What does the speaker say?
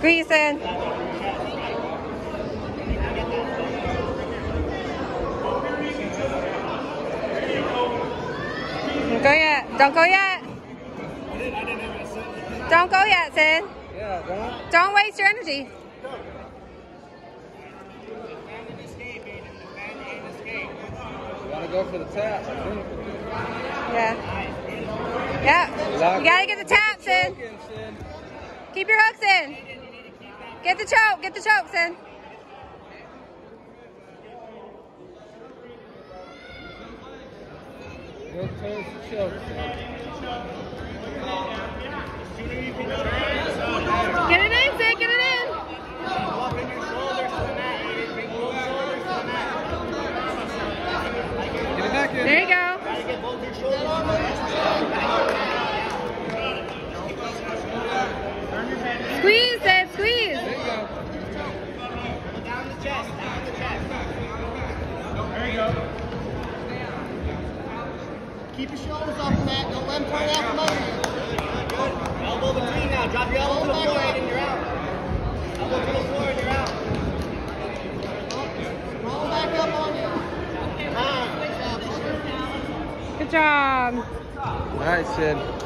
Squeeze in. Don't go yet. Don't go yet. Don't go yet, Sid. Yeah, don't waste your energy. You want to go for the tap, I think. Yeah. Yeah. You gotta get the tap, Sid. Keep your hooks in. Get the choke. Get the choke, Sid. Go towards the choke. Get it in, Sid. Get it in. Get it back in. There you go. Squeeze, Sid. Squeeze. There you go. Down the chest. Down the chest. There you go. Keep your shoulders off the mat. Don't let them turn out from under you. Good. Elbow between now. Drop your elbow to the floor and you're out. Elbow to the floor and you're out. Roll back up on you. Good job. All right, Sid.